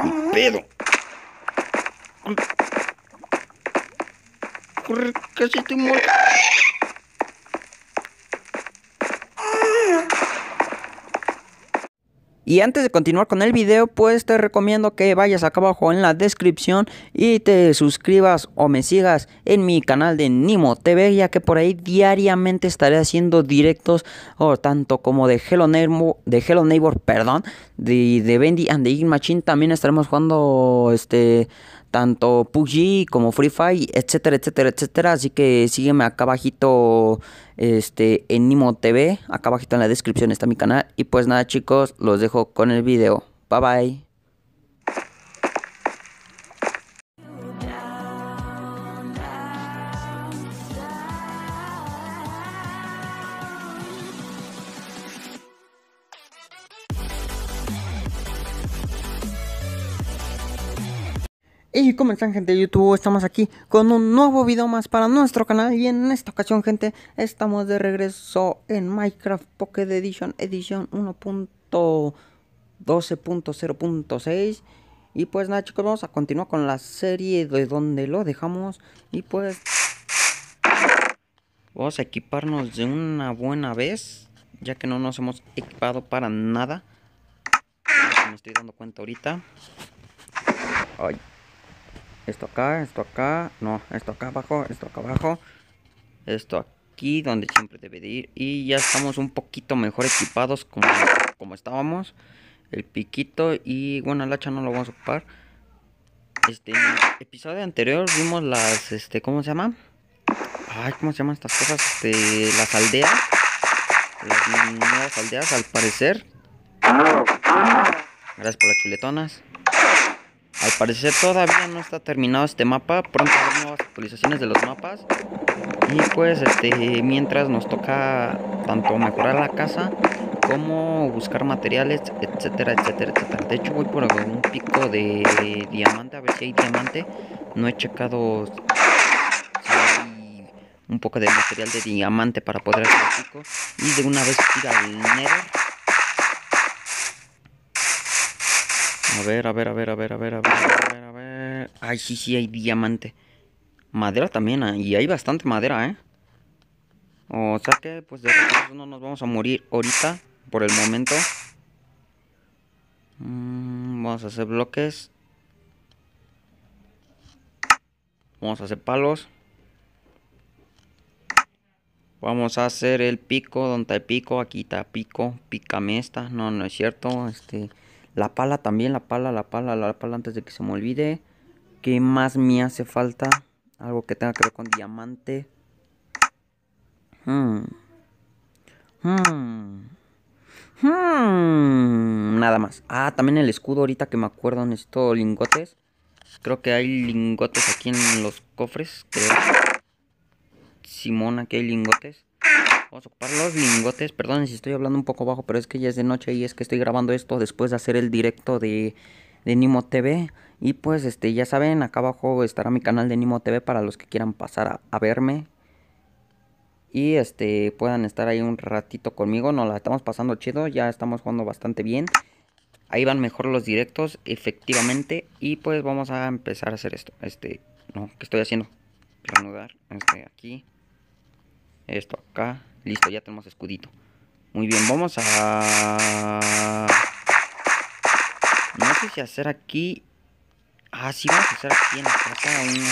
¡Ni pedo! Corre, casi estoy muerto. Y antes de continuar con el video, pues te recomiendo que vayas acá abajo en la descripción y te suscribas o me sigas en mi canal de Nimo TV, ya que por ahí diariamente estaré haciendo directos, o tanto como de Hello Neighbor, perdón, de Bendy and the Ink Machine. También estaremos jugando tanto PUBG como Free Fire, etcétera, etcétera, etcétera. Así que sígueme acá abajito en Nimo TV. Acá abajito en la descripción está mi canal. Y pues nada, chicos, los dejo con el video. Bye bye. Y ¿cómo están, gente de YouTube? Estamos aquí con un nuevo video más para nuestro canal. Y en esta ocasión, gente, estamos de regreso en Minecraft Pocket Edition 1.12.0.6. Y pues nada, chicos, vamos a continuar con la serie de donde lo dejamos. Y pues vamos a equiparnos de una buena vez, ya que no nos hemos equipado para nada. Me estoy dando cuenta ahorita. Ay. Esto acá, no, esto acá abajo, esto aquí donde siempre debe de ir. Y ya estamos un poquito mejor equipados como estábamos. El piquito y bueno, el hacha no lo vamos a ocupar. En el episodio anterior vimos las, ¿cómo se llama? Ay, ¿cómo se llaman estas cosas? Las aldeas. Las nuevas aldeas, al parecer. Gracias por las chuletonas. Al parecer todavía no está terminado este mapa. Pronto habrá nuevas actualizaciones de los mapas. Y pues mientras nos toca tanto mejorar la casa como buscar materiales, etcétera, etcétera, etcétera. De hecho voy por un pico de diamante, a ver si hay diamante. No he checado si hay un poco de material de diamante para poder hacer el pico. Y de una vez ir al Nether. A ver. Ay, sí, hay diamante. Madera también, y hay bastante madera, O sea que, pues de recursos no nos vamos a morir ahorita, por el momento. Vamos a hacer bloques. Vamos a hacer palos. Vamos a hacer el pico, donde hay pico, aquí está pico, pícame esta. No, no es cierto, la pala también, la pala antes de que se me olvide. ¿Qué más me hace falta? Algo que tenga que ver con diamante. Nada más. Ah, también el escudo, ahorita que me acuerdo, necesito lingotes. Creo que hay lingotes aquí en los cofres, creo. Simón, aquí hay lingotes. Vamos a ocupar los lingotes. Perdón si estoy hablando un poco bajo, pero es que ya es de noche y es que estoy grabando esto después de hacer el directo de Nimo TV. Y pues ya saben, acá abajo estará mi canal de Nimo TV para los que quieran pasar a verme. Y puedan estar ahí un ratito conmigo. Nos la estamos pasando chido, ya estamos jugando bastante bien. Ahí van mejor los directos, efectivamente. Y pues vamos a empezar a hacer esto. No, ¿qué estoy haciendo? Reanudar, aquí. Esto acá. Listo, ya tenemos escudito. Muy bien, vamos a... No sé si hacer aquí... Ah, sí, vamos a hacer aquí en la casa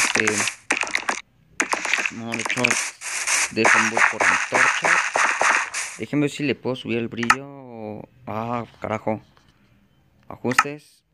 No, de hecho... Dejen voy por antorchas. Déjenme ver si le puedo subir el brillo. Ah, carajo. Ajustes.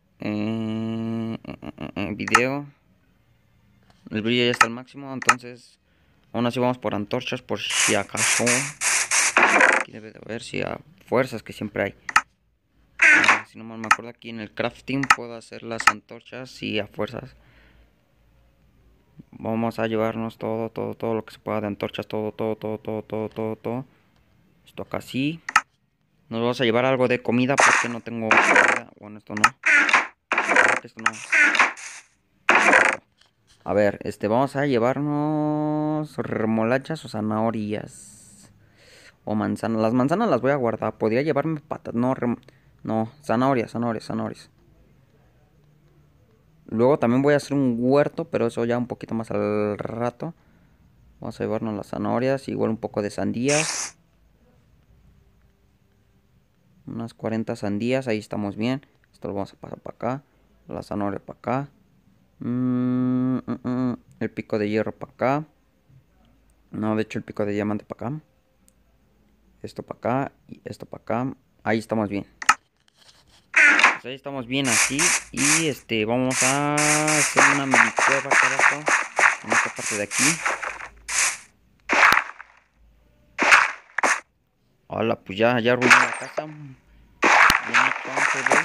Video. El brillo ya está al máximo, entonces... Aún así vamos por antorchas por si acaso. Aquí debe de haber, si a fuerzas que siempre hay. Si no mal me acuerdo, aquí en el crafting puedo hacer las antorchas y a fuerzas. Vamos a llevarnos todo lo que se pueda de antorchas, todo. Esto acá sí. Nos vamos a llevar algo de comida porque no tengo comida. Bueno, esto no. Esto no. A ver, vamos a llevarnos remolachas o zanahorias. O manzanas. Las manzanas las voy a guardar. Podría llevarme patas. No, zanahorias. Luego también voy a hacer un huerto, pero eso ya un poquito más al rato. Vamos a llevarnos las zanahorias, igual un poco de sandías. Unas 40 sandías, ahí estamos bien. Esto lo vamos a pasar para acá. La zanahoria para acá. El pico de hierro para acá. No, de hecho el pico de diamante para acá. Esto para acá y esto para acá. Ahí estamos bien. Pues ahí estamos bien así. Y vamos a hacer una mini cueva acá abajo. En esta parte de aquí. Hola, pues ya arruiné la casa. Bien hecho, Ángel.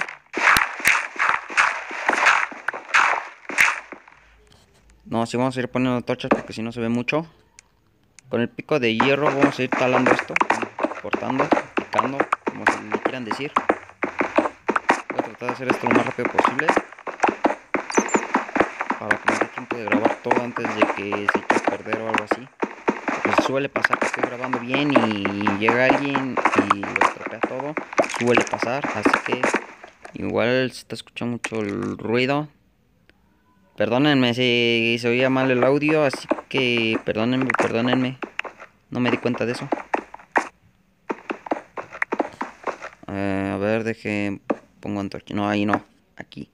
No, sí vamos a ir poniendo torchas porque si no se ve mucho. Con el pico de hierro vamos a ir talando esto, cortando, picando, como se le quieran decir. Voy a tratar de hacer esto lo más rápido posible para que me dé tiempo de grabar todo antes de que se eche a perder o algo así. Pues suele pasar que estoy grabando bien y llega alguien y lo estropea todo. Suele pasar, así que igual se está escuchando mucho el ruido. Perdónenme si se oía mal el audio, así que perdónenme. No me di cuenta de eso. A ver, pongo antorcha. No, ahí no, aquí.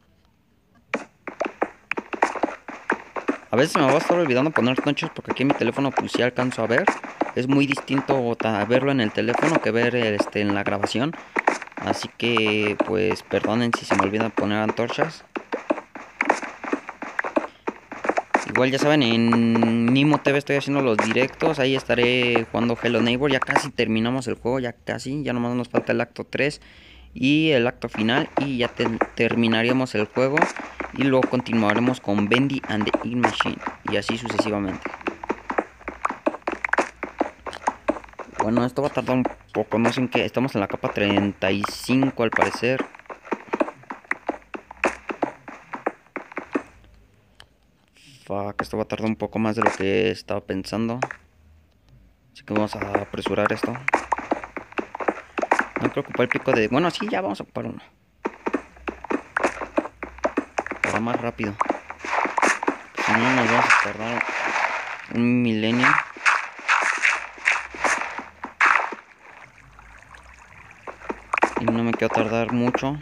A veces me va a estar olvidando poner antorchas porque aquí en mi teléfono pues sí alcanzo a ver. Es muy distinto verlo en el teléfono que ver en la grabación. Así que pues perdonen si se me olvida poner antorchas. Igual ya saben, en Nimo TV estoy haciendo los directos. Ahí estaré jugando Hello Neighbor. Ya casi terminamos el juego, ya casi. Ya nomás nos falta el acto 3 y el acto final. Y ya terminaríamos el juego. Y luego continuaremos con Bendy and the Ink Machine. Y así sucesivamente. Bueno, esto va a tardar un poco. No sé en qué. Estamos en la capa 35 al parecer. Fuck, esto va a tardar un poco más de lo que estaba pensando. Así que vamos a apresurar esto. No creo ocupar el pico de... Bueno, sí, ya vamos a ocupar uno. Para más rápido. Si no, nos vamos a tardar un milenio. Y no me quiero tardar mucho.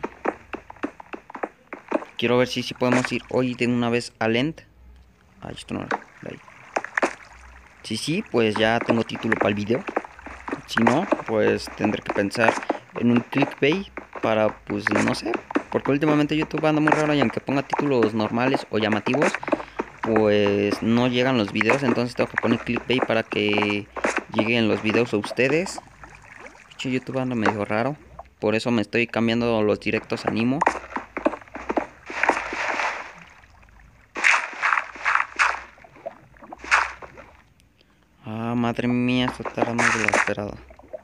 Quiero ver si podemos ir hoy de una vez al end. Ay, esto no era. Ahí. Sí, pues ya tengo título para el video. Si no, pues tendré que pensar en un clickbait para, pues, no sé. Porque últimamente YouTube anda muy raro y aunque ponga títulos normales o llamativos, pues no llegan los videos. Entonces tengo que poner clickbait para que lleguen los videos a ustedes. YouTube anda medio raro. Por eso me estoy cambiando los directos a Nimo. Ah, madre mía, esto tarda más de lo esperado.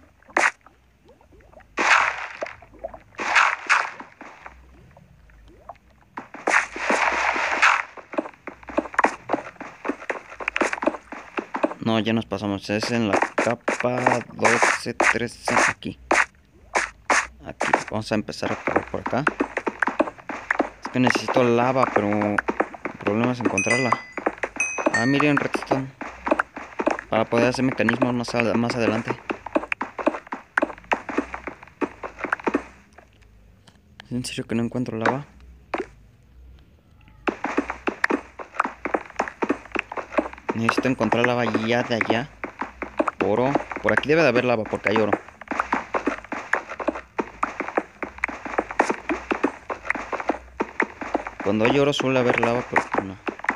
No, ya nos pasamos. Es en la capa 12, 13. Aquí. Aquí. Vamos a empezar a acabar por acá. Es que necesito lava, pero el problema es encontrarla. Ah, miren, redstone. Para poder hacer mecanismos más adelante. ¿Es en serio que no encuentro lava? Necesito encontrar lava ya de allá. Oro. Por aquí debe de haber lava porque hay oro. Cuando hay oro suele haber lava, pero no.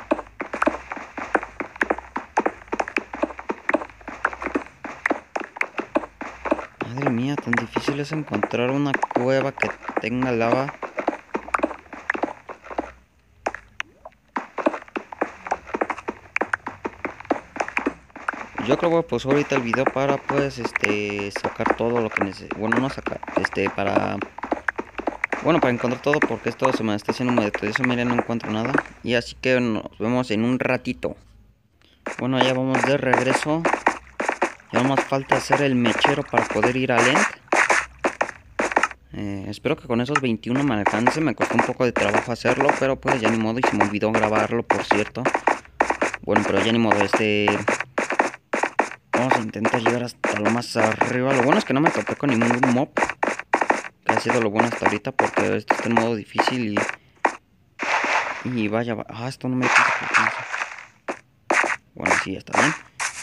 Madre mía, tan difícil es encontrar una cueva que tenga lava. Yo creo que pues ahorita el video para pues sacar todo lo que necesito. Bueno, no sacar, para encontrar todo porque esto se me está haciendo muy de eso, miren, no encuentro nada. Y así que nos vemos en un ratito. Bueno, ya vamos de regreso. Ya más falta hacer el mechero para poder ir al end. Espero que con esos 21 me alcance. Me costó un poco de trabajo hacerlo, pero pues ya ni modo. Y se me olvidó grabarlo, por cierto. Bueno, pero ya ni modo. Vamos a intentar llegar hasta lo más arriba. Lo bueno es que no me topé con ningún mob, que ha sido lo bueno hasta ahorita, porque esto está en modo difícil y vaya... esto no me... Bueno, sí, está bien.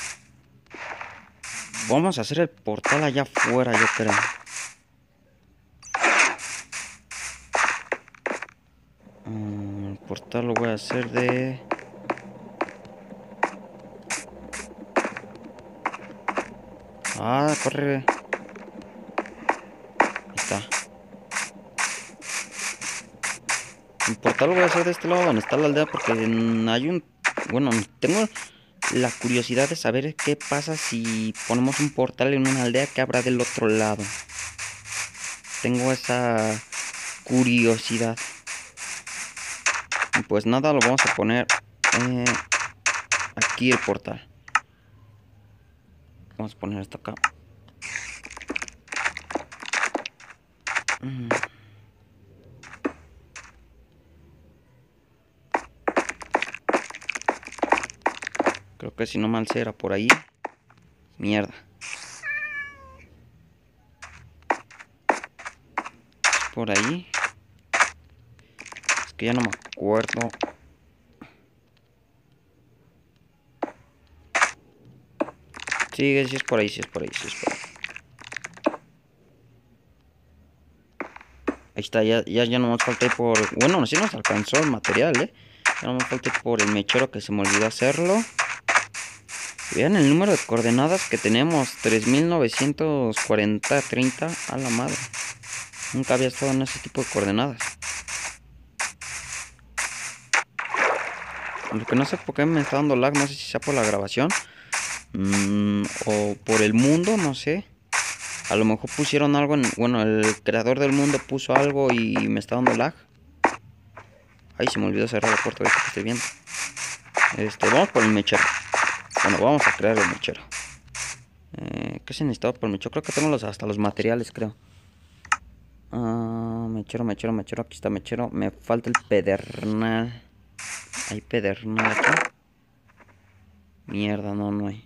Vamos a hacer el portal allá afuera, yo creo. El portal lo voy a hacer de... corre. Ahí está. El portal lo voy a hacer de este lado donde está la aldea, porque hay un... Bueno, tengo la curiosidad de saber qué pasa si ponemos un portal en una aldea que habrá del otro lado. Tengo esa curiosidad. Y pues nada, lo vamos a poner aquí el portal. Vamos a poner esto acá. Creo que si no mal era por ahí. Mierda. Por ahí. Es que ya no me acuerdo. Sí, sí es por ahí, sí es por ahí, sí es por ahí. Ahí está, ya no nos falta ir por... Bueno, sí nos alcanzó el material, Ya no nos falta ir por el mechero, que se me olvidó hacerlo. Vean el número de coordenadas que tenemos. 3940, 30. A la madre. Nunca había estado en ese tipo de coordenadas. Lo que no sé por qué me está dando lag. No sé si sea por la grabación. O por el mundo, no sé. A lo mejor pusieron algo en... Bueno, el creador del mundo puso algo y me está dando lag. Ay, se me olvidó cerrar la puerta ahorita que estoy viendo. Vamos por el mechero. Bueno, vamos a crear el mechero. ¿Qué se necesitaba por el mechero? Creo que tengo hasta los materiales, creo. Mechero. Aquí está mechero. Me falta el pedernal. ¿Hay pedernal aquí? Mierda, no hay.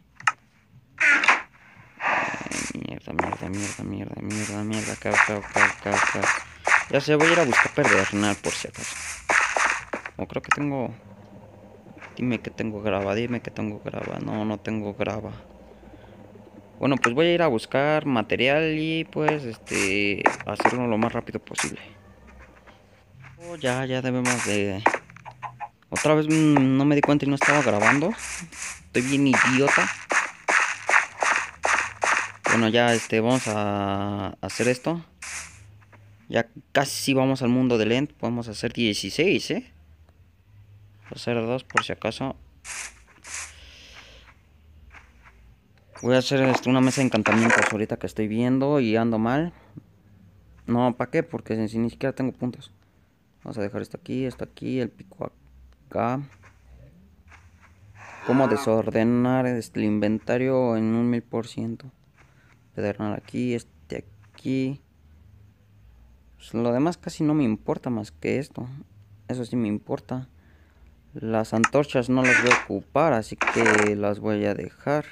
Mierda. Acá. Ya sé, voy a ir a buscar pedernal por si acaso. O creo que tengo... Dime que tengo grava. No tengo grava. Bueno, pues voy a ir a buscar material y pues hacerlo lo más rápido posible. Ya debemos de... Otra vez no me di cuenta y no estaba grabando. Estoy bien idiota. Bueno, ya vamos a hacer esto. Ya casi vamos al mundo del End. Podemos hacer 16, Voy a hacer 2 por si acaso. Voy a hacer una mesa de encantamientos ahorita que estoy viendo y ando mal. No, ¿para qué? Porque ni siquiera tengo puntos. Vamos a dejar esto aquí, el pico acá. ¿Cómo desordenar el inventario en un 1000%? Pedernal aquí, aquí. Pues lo demás casi no me importa más que esto. Eso sí me importa. Las antorchas no las voy a ocupar, así que las voy a dejar.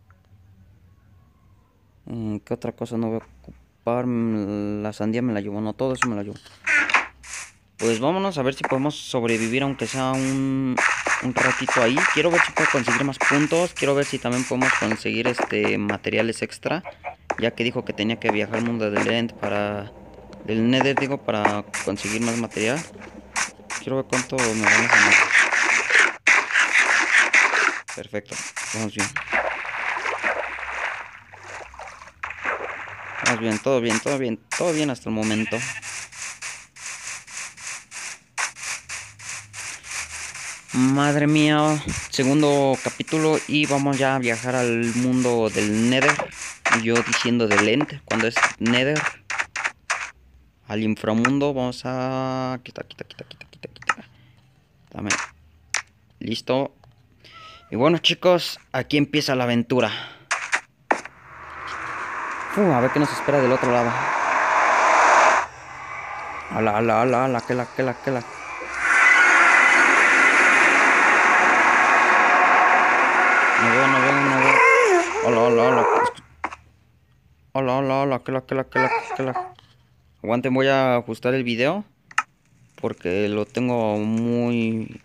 ¿Qué otra cosa no voy a ocupar? La sandía me la llevo, no, todo eso me la llevo. Pues vámonos a ver si podemos sobrevivir, aunque sea un ratito ahí. Quiero ver si puedo conseguir más puntos. Quiero ver si también podemos conseguir materiales extra, ya que dijo que tenía que viajar al mundo del End del Nether, digo, para conseguir más material. Quiero ver cuánto me van a hacer. Perfecto, vamos bien. Vamos bien, todo bien hasta el momento. Madre mía, segundo capítulo y vamos ya a viajar al mundo del Nether. Y yo diciendo del End, cuando es Nether. Al inframundo, vamos a... Quita. Dame. Listo. Y bueno, chicos, aquí empieza la aventura. A ver qué nos espera del otro lado. Ala, ala, ala, ala, que la. No veo. Hola, hola. Hola, que la. Aguanten, voy a ajustar el video. Porque lo tengo muy...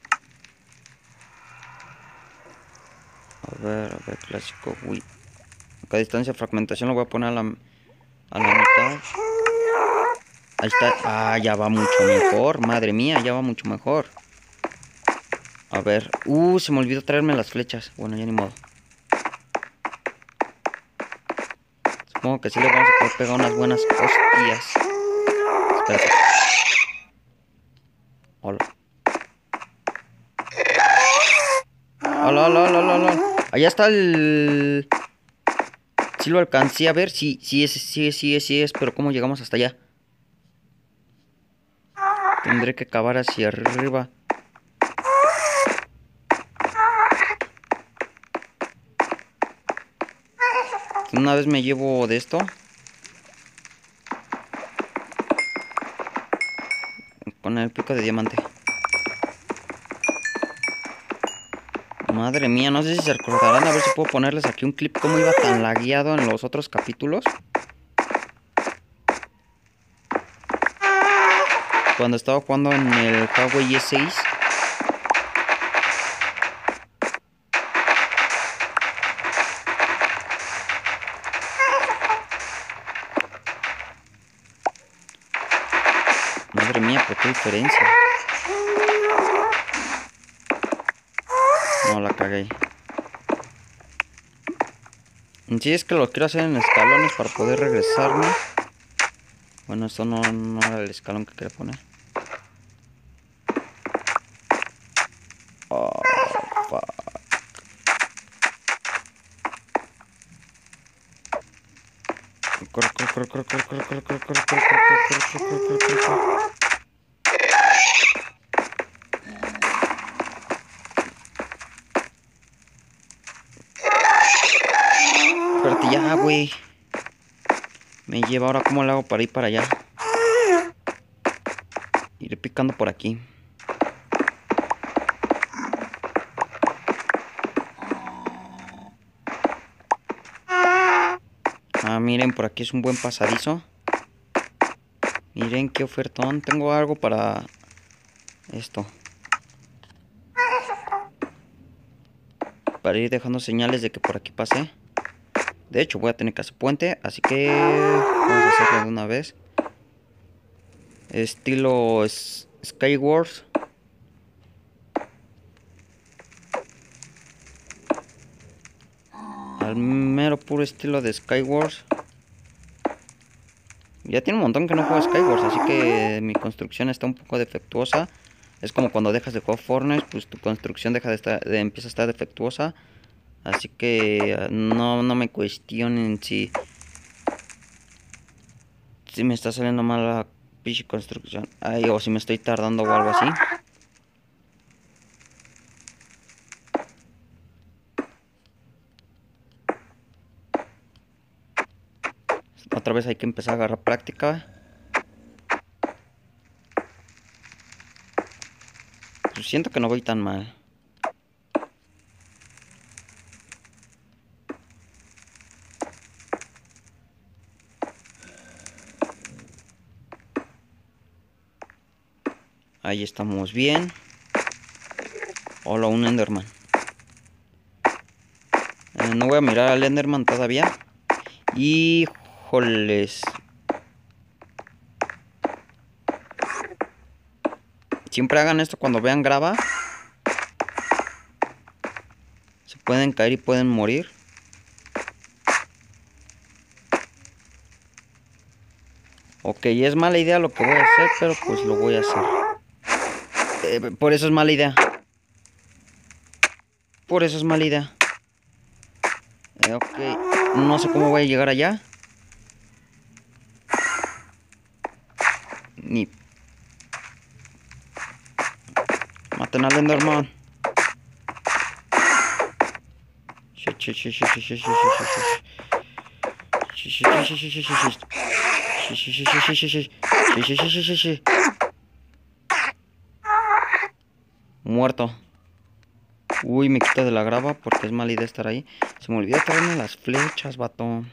A ver, clásico. Uy. Acá distancia, fragmentación lo voy a poner a la mitad. Ahí está. Ah, ya va mucho mejor. Madre mía, ya va mucho mejor. A ver. Se me olvidó traerme las flechas. Bueno, ya ni modo. Supongo que sí le vamos a poder pegar unas buenas hostias. Espérate. Hola. Hola. Allá está el... Sí lo alcancé a ver. Sí es. Pero ¿cómo llegamos hasta allá? Tendré que cavar hacia arriba. Una vez me llevo de esto. Con el pico de diamante. Madre mía, no sé si se recordarán. A ver si puedo ponerles aquí un clip. Cómo iba tan lagueado en los otros capítulos. Cuando estaba jugando en el Huawei E6. Madre mía, ¿por qué diferencia? No, la cagué. Sí, es que lo quiero hacer en escalones para poder regresarme. Bueno, esto no era el escalón que quería poner. Oh, fuck. Corre. Espérate ya, güey. Me lleva ahora, ¿cómo le hago para ir para allá? Iré picando por aquí. Ah, miren, por aquí es un buen pasadizo. Miren qué ofertón. Tengo algo para esto. Para ir dejando señales de que por aquí pasé. De hecho, voy a tener que hacer puente. Así que vamos a hacerlo de una vez. Estilo Skywars. Al mero puro estilo de Skywars. Ya tiene un montón que no juego Skywars, así que mi construcción está un poco defectuosa. Es como cuando dejas de jugar Fortnite, pues tu construcción empieza a estar defectuosa. Así que no me cuestionen si me está saliendo mal la pinche construcción. Ay, o si me estoy tardando o algo así. Otra vez hay que empezar a agarrar práctica. Pues siento que no voy tan mal. Ahí estamos bien. Hola, un Enderman. No voy a mirar al Enderman todavía. Híjoles. Siempre hagan esto cuando vean grava. Se pueden caer y pueden morir. Ok, es mala idea lo que voy a hacer, pero pues lo voy a hacer. Por eso es mala idea. Por eso es mala idea. Ok, no sé cómo voy a llegar allá. Ni... Maten al Enderman. Sí, sí, sí, sí, sí, sí. Muerto. Uy, me quito de la grava porque es mala idea estar ahí. Se me olvidó traerme las flechas, vato.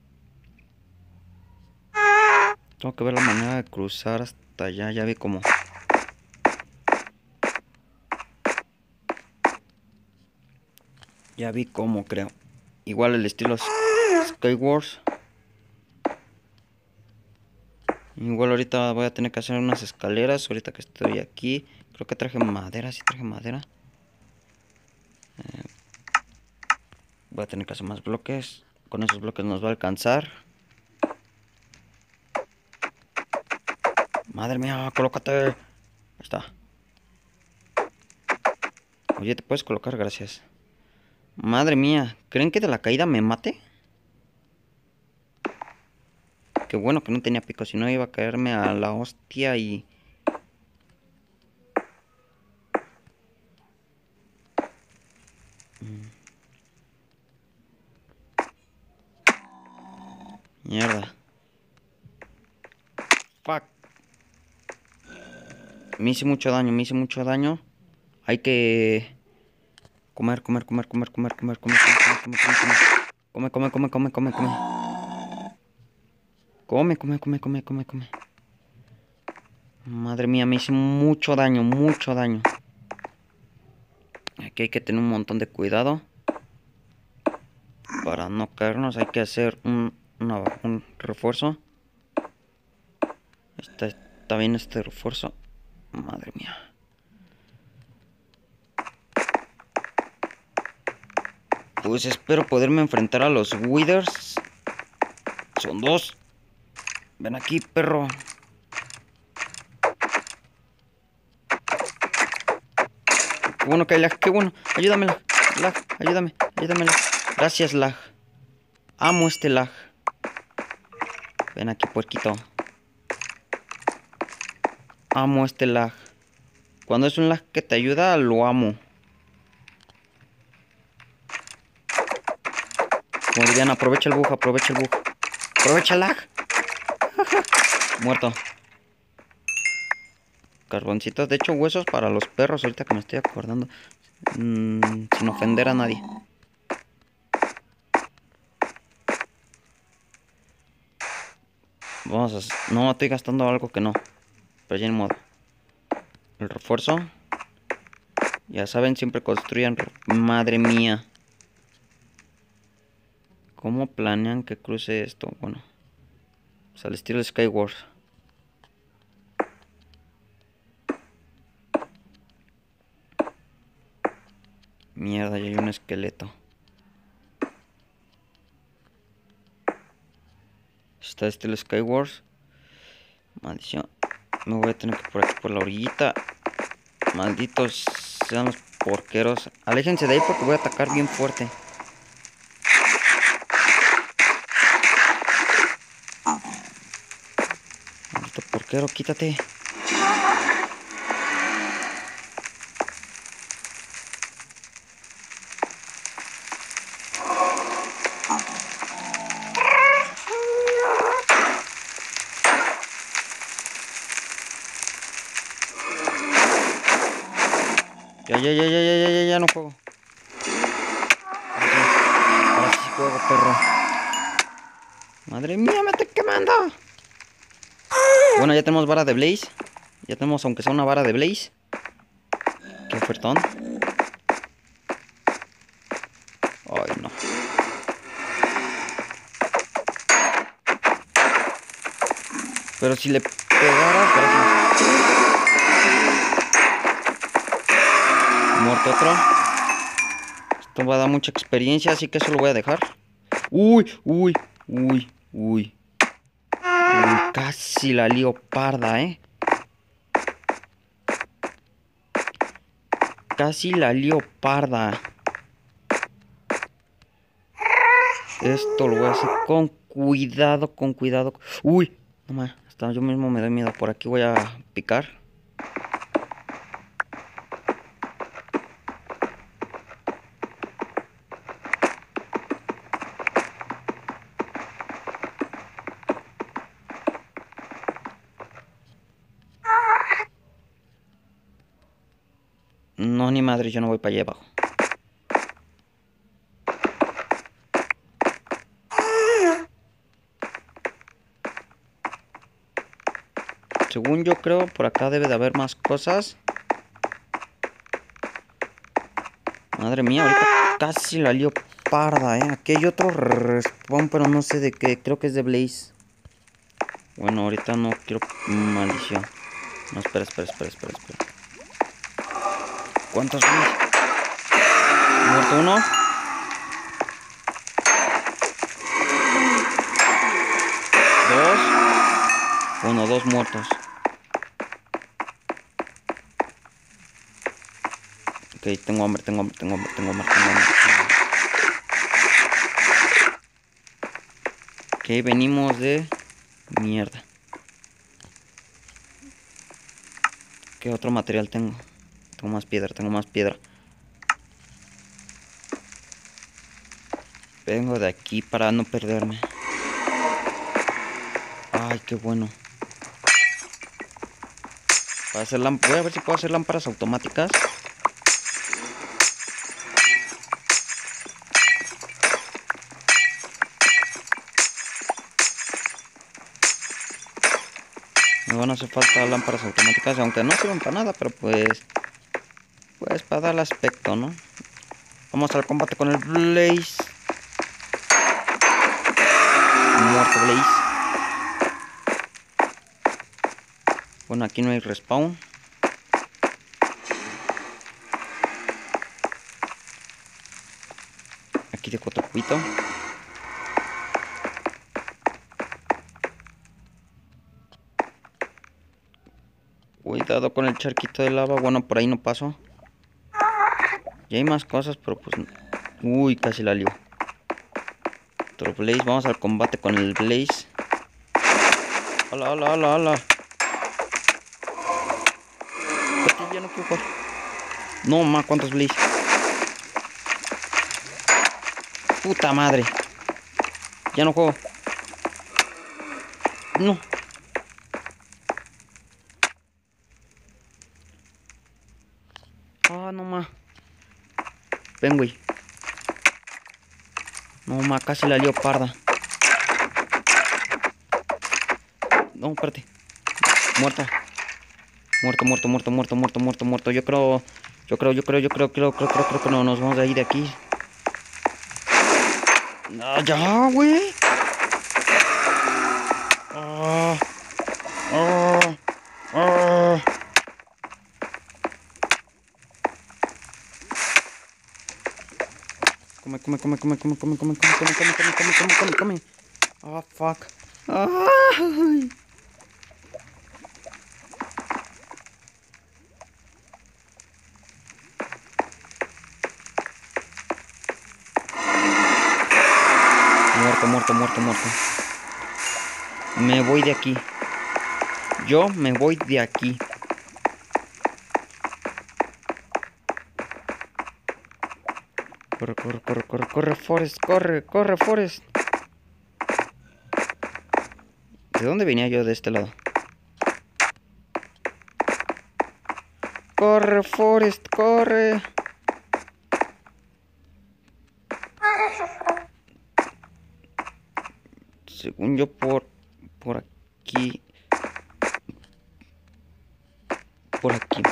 Tengo que ver la manera de cruzar hasta allá. Ya vi cómo. Ya vi cómo, creo. Igual el estilo Skywars. Igual ahorita voy a tener que hacer unas escaleras. Ahorita que estoy aquí. Creo que traje madera. Sí traje madera. Voy a tener que hacer más bloques. Con esos bloques nos va a alcanzar. Madre mía, colócate. Ahí está. Oye, ¿te puedes colocar? Gracias. Madre mía, ¿creen que de la caída me mate? Qué bueno que no tenía pico, si no iba a caerme a la hostia y... Mierda. Fuck. Me hice mucho daño, me hice mucho daño. Hay que... Comer, comer, comer, comer, comer, comer, comer, comer, comer, comer, comer. Come, come, come, come, come, come. Come, come, come, come, come, come. Madre mía, me hice mucho daño, mucho daño. Aquí hay que tener un montón de cuidado. Para no caernos hay que hacer un refuerzo. Está bien este refuerzo. Madre mía. Pues espero poderme enfrentar a los Withers. Son dos. Ven aquí, perro. Qué bueno que hay lag, qué bueno. Ayúdame, lag. Lag, ayúdame, ayúdame, lag. Gracias, lag. Amo este lag. Ven aquí, puerquito. Amo este lag. Cuando es un lag que te ayuda, lo amo. Como dirían, aprovecha el bug, aprovecha el bug. Aprovecha el lag. Muerto. Carboncitos, de hecho huesos para los perros, ahorita que me estoy acordando. Sin ofender a nadie. Vamos a... No, estoy gastando algo que no. Pero ya en modo. El refuerzo. Ya saben, siempre construyan... Madre mía. ¿Cómo planean que cruce esto? Bueno. Pues al estilo Skywars. Mierda, ya hay un esqueleto. Está estilo Skywars. Maldición. Me voy a tener que por aquí por la orillita. Malditos sean los porqueros. Aléjense de ahí porque voy a atacar bien fuerte. Maldito porquero, quítate. Ya no juego. Ahora sí juego, perro. Madre mía, me estoy quemando. Bueno, ya tenemos vara de Blaze. Ya tenemos, aunque sea una vara de Blaze. Qué ofertón. Ay, no. Pero si le pegaras, gracias. Muerto otro. Esto va a dar mucha experiencia, así que eso lo voy a dejar. Uy, uy, uy, uy. Casi la lío parda, Casi la lío parda. Esto lo voy a hacer con cuidado, con cuidado. Uy, no más, hasta yo mismo me doy miedo. Por aquí voy a picar. No, ni madre, yo no voy para allá abajo. Según yo creo, por acá debe de haber más cosas. Madre mía, ahorita casi la lío parda, Aquí hay otro respawn, pero no sé de qué. Creo que es de Blaze. Bueno, ahorita no quiero maldición. No, espera. ¿Cuántos Blaze? Muerto uno. Dos muertos. Ok, tengo hambre. Ok, venimos de mierda. ¿Qué otro material tengo? Tengo más piedra. Vengo de aquí para no perderme. Ay, qué bueno. Voy a ver si puedo hacer lámparas automáticas. Me van a hacer falta lámparas automáticas, aunque no sirven para nada, pero pues para dar el aspecto, ¿no? Vamos al combate con el Blaze. Muerto Blaze. Bueno, aquí no hay respawn. Aquí dejo otro cubito. Cuidado con el charquito de lava. Bueno, por ahí no paso. Y hay más cosas, pero pues... Uy, casi la lío. Otro Blaze. Vamos al combate con el Blaze. ¡Hala! Aquí ya no quiero jugar. No, ma, ¿cuántos Blaze? Puta madre. Ya no juego. No. Ah, no, ma. Ven, güey. No, ma, casi la lío parda. No, espérate. Muerto. Yo creo que no nos vamos a ir de aquí. No, ya, güey. Come. Ah, fuck. Ay. Muerto. Me voy de aquí. Yo me voy de aquí. Corre, Forest, corre, Forest. ¿De dónde venía yo de este lado? Corre, Forest, corre. Según yo por aquí. Por aquí.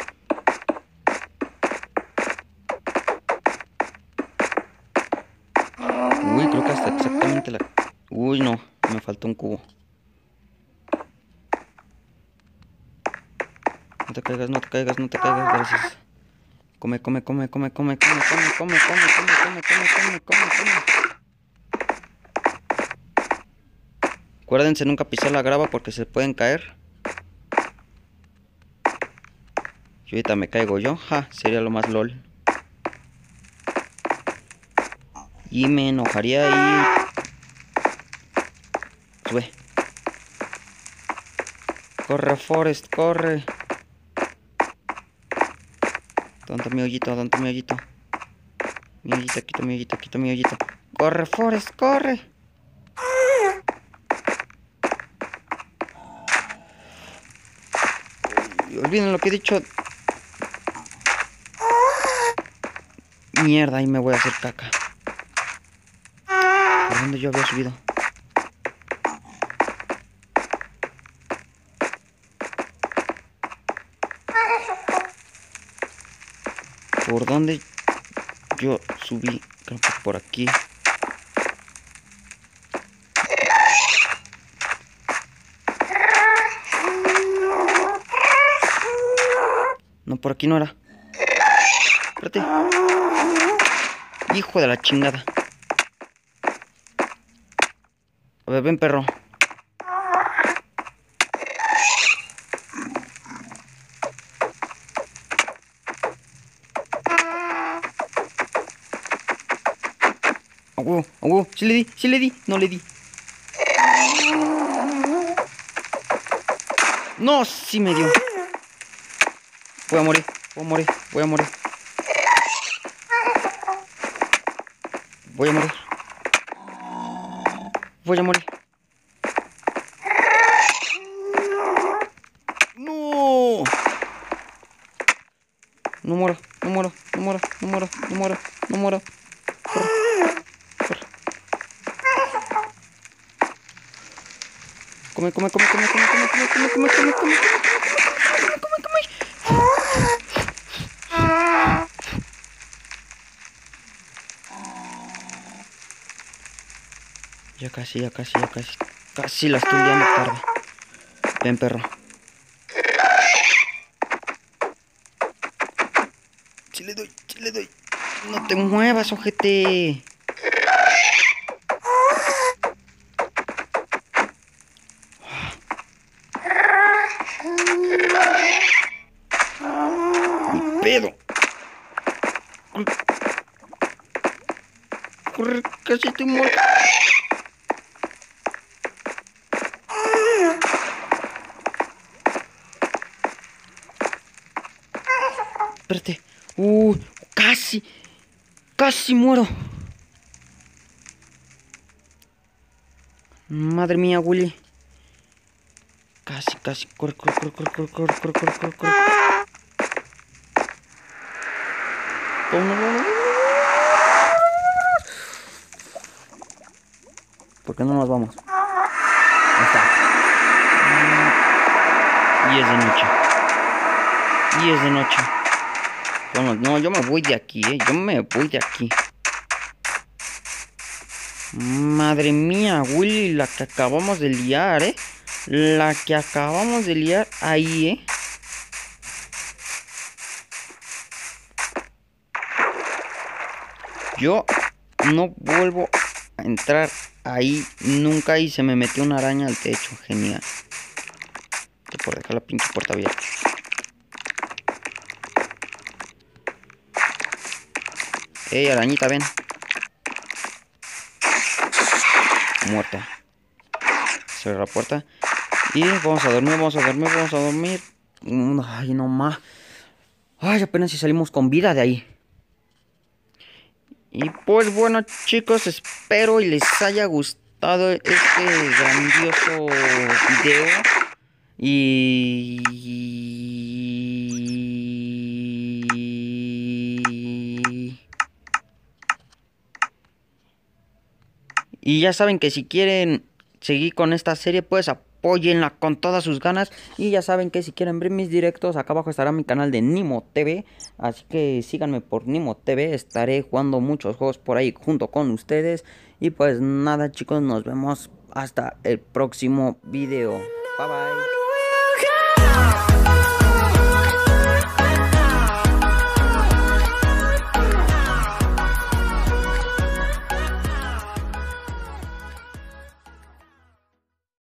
Uy, creo que hasta exactamente la... Uy, no, me faltó un cubo. No te caigas, gracias. Come. Acuérdense nunca pisar la grava porque se pueden caer. Y ahorita me caigo yo, sería lo más LOL. Y me enojaría y... Sube. Corre, Forest, corre. ¿Dónde mi hoyito? Quito mi hoyito. Corre, Forest, corre. Olviden lo que he dicho. Mierda, ahí me voy a hacer caca. ¿Por dónde yo había subido? ¿Por dónde yo subí? Creo que por aquí. No, por aquí no era. Espérate. Hijo de la chingada. A ver, ven, perro. A huevo, sí le di, no le di. No, sí me dio. Voy a morir. Voy a morir. Voy a morir. No. No muero. Corre. Come. Ya casi. Casi la estoy liando tarde. Ven, perro. Sí le doy. No te muevas, ojete. Ni pedo. Corre, casi estoy muerto. Espérate. Casi muero. Madre mía, Willy. Casi. Corre. No. ¿Por qué no nos vamos? Ahí está. Y es de noche. Bueno, no, yo me voy de aquí, Madre mía, Willy, la que acabamos de liar, ahí, Yo no vuelvo a entrar ahí nunca y se me metió una araña al techo. Genial. Por dejar la pinche puerta abierta. Ey, arañita, ven. Muerta. Cierra la puerta. Y vamos a dormir. Ay, no más. Ay, apenas si salimos con vida de ahí. Y pues bueno, chicos, espero y les haya gustado este grandioso video. Y ya saben que si quieren seguir con esta serie, pues apóyenla con todas sus ganas. Y ya saben que si quieren ver mis directos, acá abajo estará mi canal de Nimo TV. Así que síganme por Nimo TV. Estaré jugando muchos juegos por ahí junto con ustedes. Y pues nada, chicos, nos vemos hasta el próximo video. Bye bye.